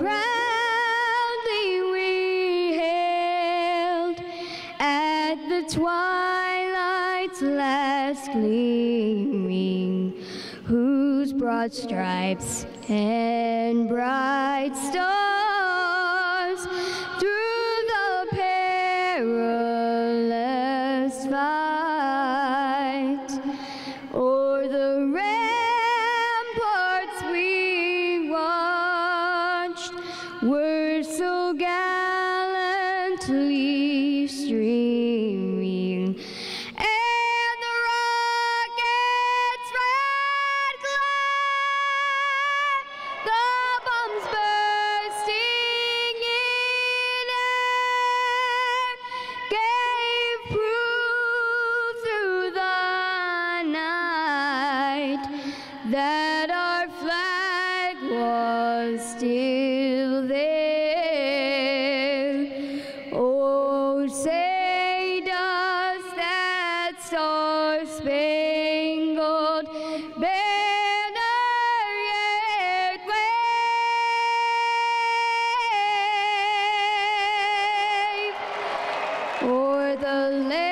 proudly we hailed at the twilight's last gleaming, whose broad stripes and bright stars through the perilous fight o'er the ramparts we watched were so gallantly streaming, and the rocket's red glare, the bombs bursting in air, gave proof through the night that our flag was still there. Oh, say does that star-spangled banner yet wave o'er the land